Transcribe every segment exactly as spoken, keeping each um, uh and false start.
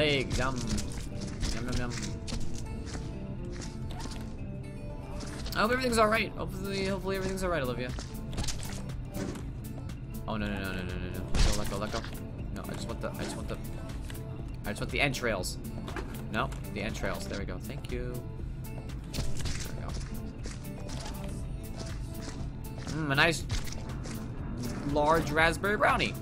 legs. Yum. Yum, yum, yum. I hope everything's alright. Hopefully, hopefully everything's alright, Olivia. Oh, no, no, no, no, no, no, no. Let go, let go, let go. No, I just want the, I just want the, I just want the entrails. No, the entrails. There we go. Thank you. There we go. Mmm, a nice large raspberry brownie.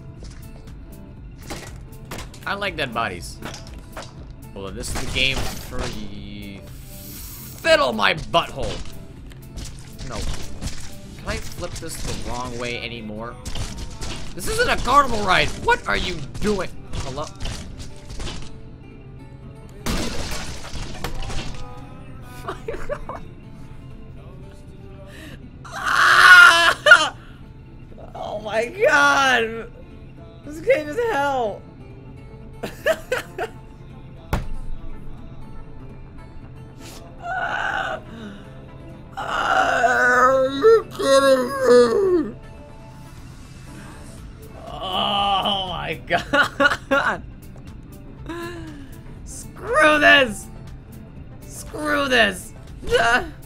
I like dead bodies. Well, this is the game for the fiddle my butthole. No. Can I flip this the wrong way anymore? This isn't a carnival ride. What are you doing? Hello? Ah! Oh my god! This game is hell! Ah! Are you kidding me? Oh my god! Screw this! Screw this! Ah.